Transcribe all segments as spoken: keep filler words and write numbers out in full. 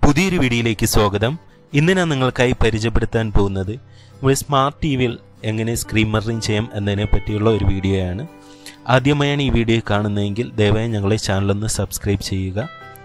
പുതിയൊരു വീഡിയോയിലേക്ക് സ്വാഗതം. ഇന്ന് ഞാൻ നിങ്ങൾക്കായി പരിചയപ്പെടുത്താൻ പോകുന്നത് നമ്മുടെ സ്മാർട്ട് ടി വിയിൽ എങ്ങനെ സ്ക്രീൻ മിററിംഗ് ചെയ്യാം എന്നതിനെ പറ്റിയുള്ള ഒരു വീഡിയോയാണ്. ആദ്യമായാണ് ഈ വീഡിയോ കാണുന്നതെങ്കിൽ ദയവായി ഞങ്ങളെ ചാനലൊന്ന് സബ്സ്ക്രൈബ് ചെയ്യുക.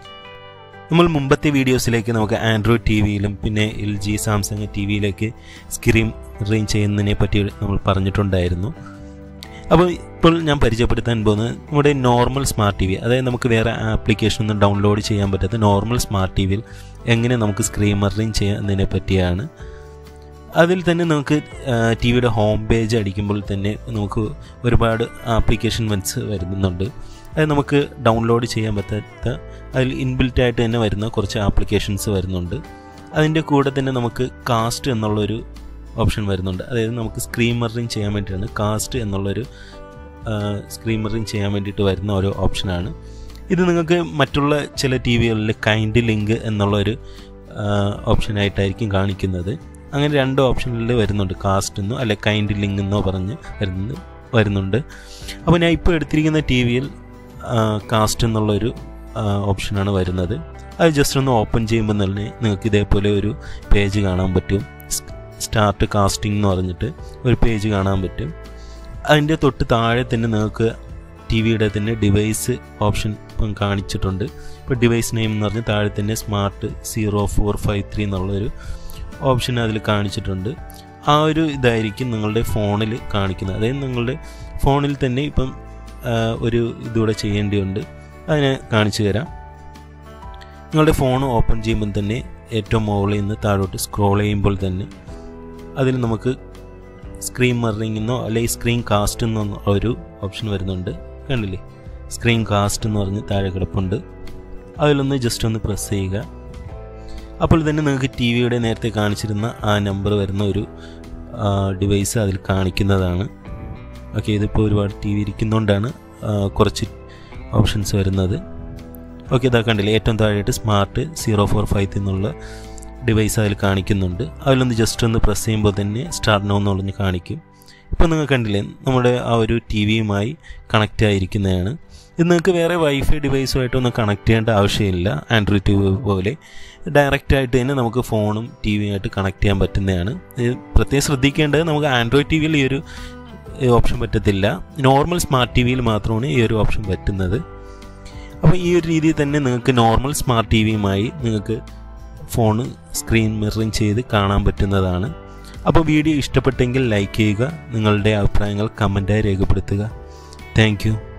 നമ്മൾ മുമ്പത്തെ വീഡിയോസിലേക്ക് നമുക്ക് ആൻഡ്രോയിഡ് ടി വിയിലും പിന്നെ എൽ ജി സാംസങ് ടി വിയിലേക്ക് സ്ക്രീൻ മിററിംഗ് ചെയ്യുന്നതിനെ പറ്റി നമ്മൾ പറഞ്ഞിട്ടുണ്ടായിരുന്നു. അപ്പോൾ ഇപ്പോൾ ഞാൻ പരിചയപ്പെടുത്താൻ പോകുന്നത് നമ്മുടെ നോർമൽ സ്മാർട്ട് ടി വി, അതായത് നമുക്ക് വേറെ ആപ്ലിക്കേഷൻ ഒന്നും ഡൗൺലോഡ് ചെയ്യാൻ പറ്റാത്ത നോർമൽ സ്മാർട്ട് ടി വിയിൽ എങ്ങനെ നമുക്ക് സ്ക്രീൻ മിററിംഗ് ചെയ്യാം എന്നതിനെ പറ്റിയാണ്. അതിൽ തന്നെ നമുക്ക് ടി വിയുടെ ഹോം പേജ് അടിക്കുമ്പോൾ തന്നെ നമുക്ക് ഒരുപാട് ആപ്ലിക്കേഷൻ വൻസ് വരുന്നുണ്ട്. അത് നമുക്ക് ഡൗൺലോഡ് ചെയ്യാൻ പറ്റാത്ത അതിൽ ഇൻബിൽറ്റ് ആയിട്ട് തന്നെ വരുന്ന കുറച്ച് ആപ്ലിക്കേഷൻസ് വരുന്നുണ്ട്. അതിൻ്റെ കൂടെ തന്നെ നമുക്ക് കാസ്റ്റ് എന്നുള്ളൊരു ഓപ്ഷൻ വരുന്നുണ്ട്. അതായത് നമുക്ക് സ്ക്രീൻ മിററിംഗ് ചെയ്യാൻ വേണ്ടിയിട്ടാണ് കാസ്റ്റ് എന്നുള്ളൊരു സ്ക്രീൻ മിററിംഗ് ചെയ്യാൻ വേണ്ടിയിട്ട് വരുന്ന ഒരു ഓപ്ഷനാണ്. ഇത് നിങ്ങൾക്ക് മറ്റുള്ള ചില ടി വികളിൽ കൈൻഡ് ലിങ്ക് എന്നുള്ളൊരു ഓപ്ഷനായിട്ടായിരിക്കും കാണിക്കുന്നത്. അങ്ങനെ രണ്ട് ഓപ്ഷനിൽ വരുന്നുണ്ട്, കാസ്റ്റ് എന്നോ അല്ലെ കൈൻഡ് ലിങ്ക് എന്നോ പറഞ്ഞ് വരുന്നത് വരുന്നുണ്ട്. അപ്പോൾ ഞാൻ ഇപ്പോൾ എടുത്തിരിക്കുന്ന ടി വിയിൽ കാസ്റ്റ് എന്നുള്ളൊരു ഓപ്ഷനാണ് വരുന്നത്. അത് ജസ്റ്റ് ഒന്ന് ഓപ്പൺ ചെയ്യുമ്പോൾ തന്നെ നിങ്ങൾക്ക് ഇതേപോലെ ഒരു പേജ് കാണാൻ പറ്റും. സ്റ്റാർട്ട് കാസ്റ്റിംഗ് എന്ന് പറഞ്ഞിട്ട് ഒരു പേജ് കാണാൻ പറ്റും. അതിൻ്റെ തൊട്ട് താഴെ തന്നെ നിങ്ങൾക്ക് ടി വിയുടെ തന്നെ ഡിവൈസ് ഓപ്ഷൻ ഇപ്പം കാണിച്ചിട്ടുണ്ട്. ഇപ്പോൾ ഡിവൈസ് നെയിം എന്ന് പറഞ്ഞ് താഴെ തന്നെ smart zero four five three എന്നുള്ളൊരു ഓപ്ഷൻ അതിൽ കാണിച്ചിട്ടുണ്ട്. ആ ഒരു ഇതായിരിക്കും നിങ്ങളുടെ ഫോണിൽ കാണിക്കുന്നത്. അതായത് നിങ്ങളുടെ ഫോണിൽ തന്നെ ഇപ്പം ഒരു ഇതുകൂടെ ചെയ്യേണ്ടതുണ്ട്. അതിനെ കാണിച്ചു തരാം. നിങ്ങളുടെ ഫോൺ ഓപ്പൺ ചെയ്യുമ്പോൾ തന്നെ ഏറ്റവും മുകളിൽ നിന്ന് താഴോട്ട് സ്ക്രോൾ ചെയ്യുമ്പോൾ തന്നെ അതിൽ നമുക്ക് സ്ക്രീൻ മിററിംഗ് എന്നോ അല്ലെങ്കിൽ സ്ക്രീൻ കാസ്റ്റ് എന്നോ ഒരു ഓപ്ഷൻ വരുന്നുണ്ട്. കണ്ടില്ലേ, സ്ക്രീൻ കാസ്റ്റ് എന്ന് പറഞ്ഞ് താഴെ കിടപ്പുണ്ട്. അതിലൊന്ന് ജസ്റ്റ് ഒന്ന് പ്രസ് ചെയ്യുക. അപ്പോൾ തന്നെ നിങ്ങൾക്ക് ടി വിയുടെ നേരത്തെ കാണിച്ചിരുന്ന ആ നമ്പർ വരുന്ന ഒരു ഡിവൈസ് അതിൽ കാണിക്കുന്നതാണ്. ഓക്കെ, ഇതിപ്പോൾ ഒരുപാട് ടി വി ഇരിക്കുന്നതുകൊണ്ടാണ് കുറച്ച് ഓപ്ഷൻസ് വരുന്നത്. ഓക്കെ, ഇതാ കണ്ടില്ലേ, ഏറ്റവും താഴെയായിട്ട് സ്മാർട്ട് സീറോ ഫോർ ഫൈവ് എന്നുള്ള ഡിവൈസ് അതിൽ കാണിക്കുന്നുണ്ട്. അതിലൊന്ന് ജസ്റ്റ് ഒന്ന് പ്രസ് ചെയ്യുമ്പോൾ തന്നെ സ്റ്റാർട്ട് നൗ എന്ന് പറഞ്ഞ് കാണിക്കും. ഇപ്പോൾ നിങ്ങൾ കണ്ടില്ലേ, നമ്മുടെ ആ ഒരു ടി വിയുമായി കണക്റ്റ് ആയിരിക്കുന്നതാണ്. ഇത് നിങ്ങൾക്ക് വേറെ വൈഫൈ ഡിവൈസുമായിട്ടൊന്നും കണക്ട് ചെയ്യേണ്ട ആവശ്യമില്ല. ആൻഡ്രോയിഡ് ടി വി പോലെ ഡയറക്റ്റായിട്ട് തന്നെ നമുക്ക് ഫോണും ടി വിയുമായിട്ട് കണക്ട് ചെയ്യാൻ പറ്റുന്നതാണ്. പ്രത്യേകം ശ്രദ്ധിക്കേണ്ടത്, നമുക്ക് ആൻഡ്രോയിഡ് ടി വിയിൽ ഈ ഒരു ഓപ്ഷൻ പറ്റത്തില്ല. നോർമൽ സ്മാർട്ട് ടി വിയിൽ മാത്രമാണ് ഈ ഒരു ഓപ്ഷൻ പറ്റുന്നത്. അപ്പോൾ ഈ ഒരു രീതിയിൽ തന്നെ നിങ്ങൾക്ക് നോർമൽ സ്മാർട്ട് ടി വിയുമായി നിങ്ങൾക്ക് ഫോണ് സ്ക്രീൻ മിററിംഗ് ചെയ്ത് കാണാൻ പറ്റുന്നതാണ്. അപ്പോൾ വീഡിയോ ഇഷ്ടപ്പെട്ടെങ്കിൽ ലൈക്ക് ചെയ്യുക. നിങ്ങളുടെ അഭിപ്രായങ്ങൾ കമൻറ്റായി രേഖപ്പെടുത്തുക. Thank U.